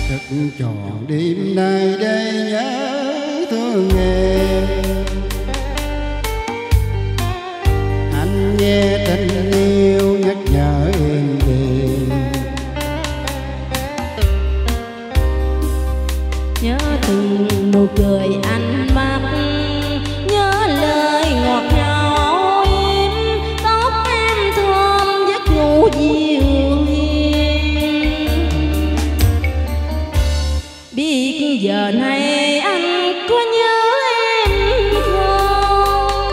Thức tròn đêm nay để nhớ thương em. Anh nghe tình yêu nhắc nhở em về. Nhớ từng nụ cười anh mắt, nhớ lời ngọt ngào em, tóc em thơm giấc ngủ dịu hiền. Biết giờ này anh có nhớ em không?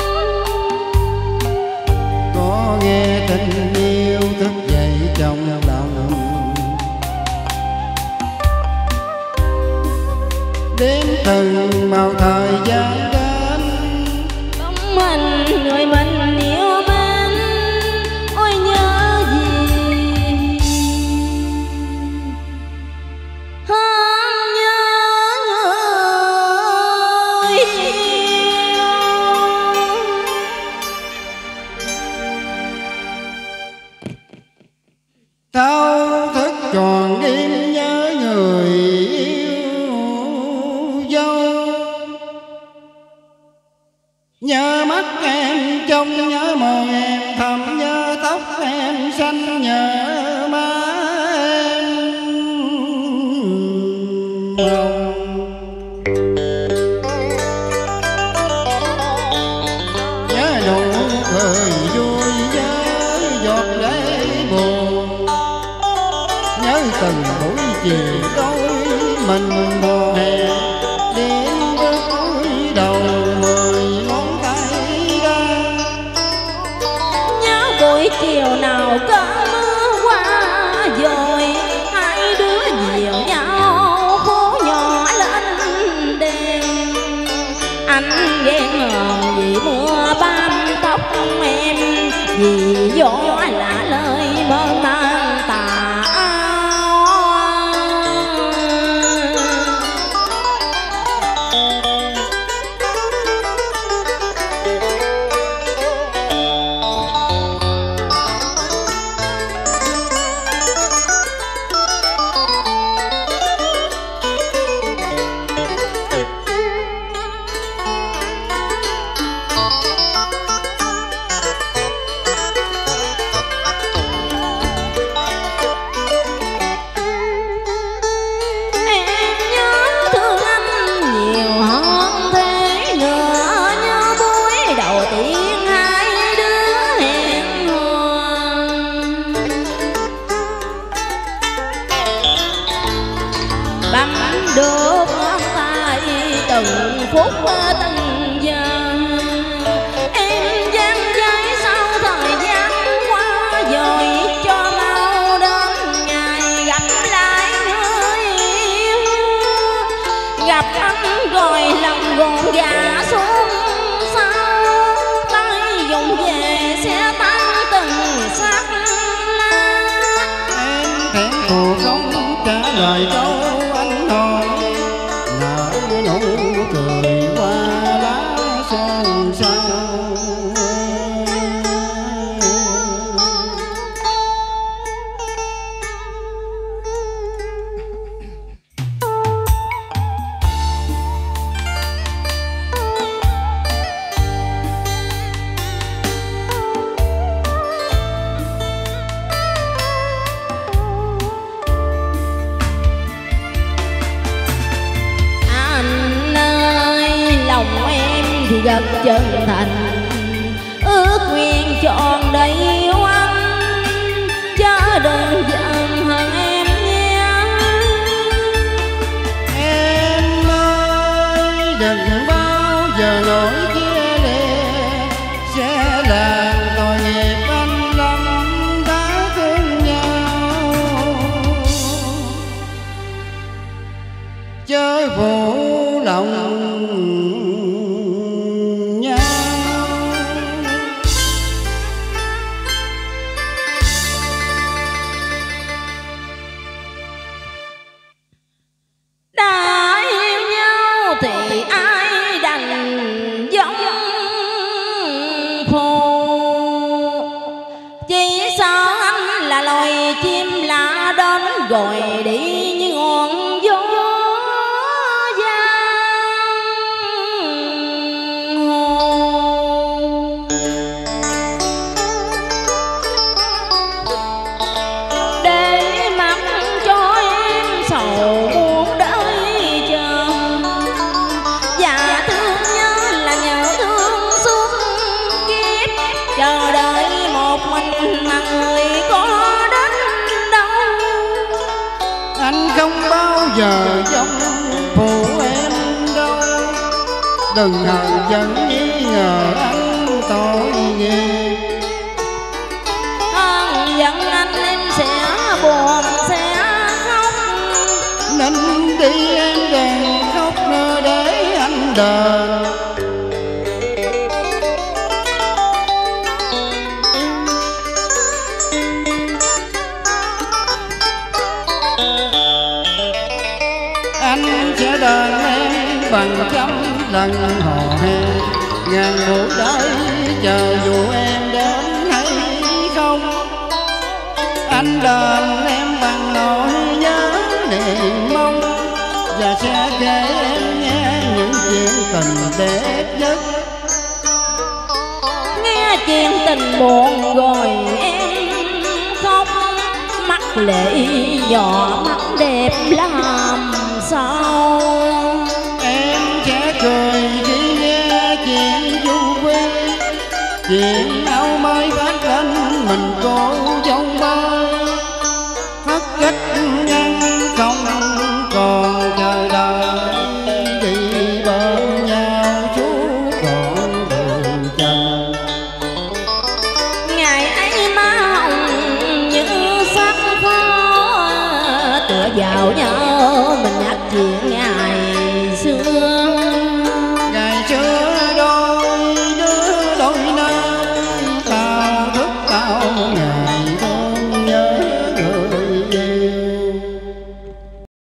Có nghe tình yêu thức dậy trong lòng. Đếm từng màu thời gian đến, Không mình người mình yêu mến, ôi nhớ gì hơn nhớ người yêu. thao thức tròn đêm nhớ người yêu dấu. Nhớ mắt em trong, nhớ môi em thầm, nhớ tóc em xanh, nhớ má em hồng. Nhớ nụ cười vui, nhớ giọt lệ buồn, nhớ từng buổi chiều đôi mình mùa hè. Đến bước cuối đầu 10 ngón tay ra. Nhớ buổi chiều nào cơn mưa qua rồi, hai đứa dìu nhau phố nhỏ lên đèn. Anh ghen hờn vì mưa bám tóc em, vì gió lạ lời mơ mang tà áo. Bấm được ngón tay từng phút từng giờ, em dang dây sau thời gian qua rồi, cho mau đến ngày gặp lại người yêu. Gặp anh rồi lòng gọn gà xuống sau, tay dùng về sẽ tan từng sắc lá. Em thẹn thù không trả lời câu anh hỏi, nở nụ cười qua lá son sao. Rất chân thành ước nguyện trọn đầy yêu anh, chớ đừng giận hờn em nhé. Em ơi đừng bao giờ nỗi chia lìa, sẽ làm tội nghiệp anh lắm đã thương nhau. Chớ phụ lòng thì ai đành giống phù. Chỉ sợ anh là loài chim lạ đến rồi đi như ngọn gió không bao giờ giống phụ em đâu. Đừng hờn giận nghi ngờ anh tội nghiệp. Hờn giận anh em sẽ buồn sẽ khóc. Nên đi em đừng khóc nữa để anh đền. Anh sẽ đền em bằng trăm lần hò hẹn, ngàn buổi đợi chờ dù em đến hay không. Anh đền em bằng nỗi nhớ niềm mong, và sẽ kể em nghe những chuyện tình đẹp nhất. Nghe chuyện tình buồn rồi em khóc, mắt lệ nhỏ mắt đẹp làm sao. Em sẽ cười khi nghe chuyện du quy, chuyện áo mới phát lên mình cô dâu bơi. Thất cách ngăn không còn chờ đợi, vì bên nhau suốt còn đường trần. Ngày ấy má hồng như sắc phó, tựa vào nhau